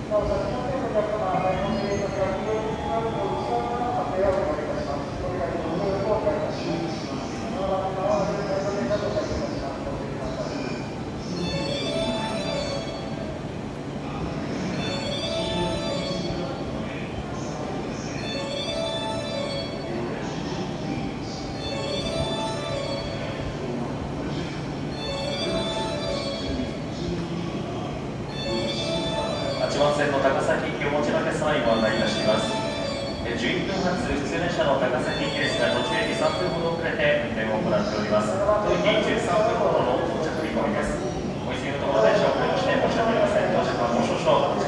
8番線の高崎行きお持ちのお客様にご案内いたします。11分発普通列車の高崎行きですが、途中駅3分ほど遅れて運転を行っております。当駅13分ほどの到着見込みです。お急ぎのところで少々おりまして申し訳ありません。到着はもう少々